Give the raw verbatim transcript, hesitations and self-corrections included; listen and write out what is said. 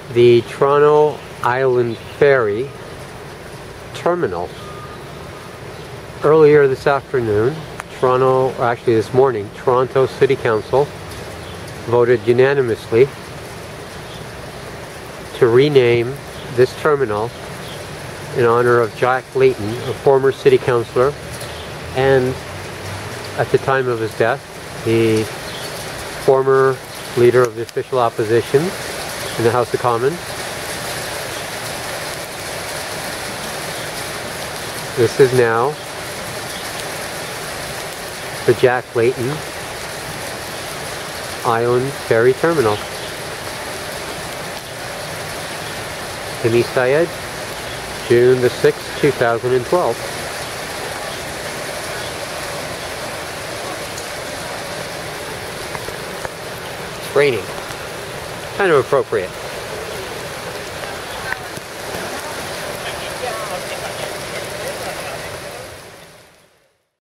the Toronto Island Ferry terminal. Earlier this afternoon, Toronto, or actually this morning, Toronto City Council voted unanimously to rename this terminal in honor of Jack Layton, a former city councillor, and at the time of his death, the former leader of the official opposition in the House of Commons. This is now the Jack Layton Island Ferry Terminal. HiMY SYeD, June the sixth, two thousand twelve. It's raining. Kind of appropriate.